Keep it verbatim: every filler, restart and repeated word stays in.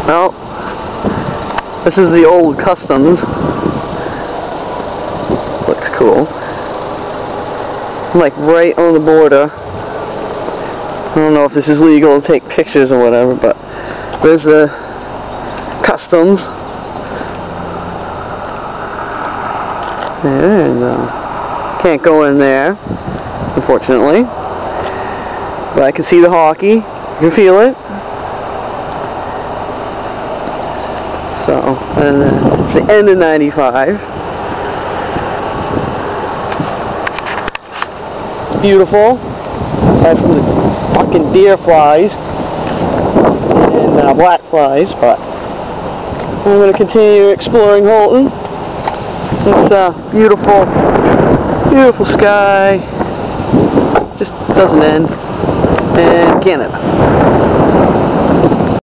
Well, this is the old customs. Looks cool. Like right on the border. I don't know if this is legal to take pictures or whatever, but there's the customs. And uh, can't go in there, unfortunately. But I can see the hockey. You can feel it. So, and uh, it's the end of ninety-five. It's beautiful. Aside from the fucking deer flies and uh, black flies, but I'm going to continue exploring Houlton. This uh, beautiful, beautiful sky just doesn't end. And Canada.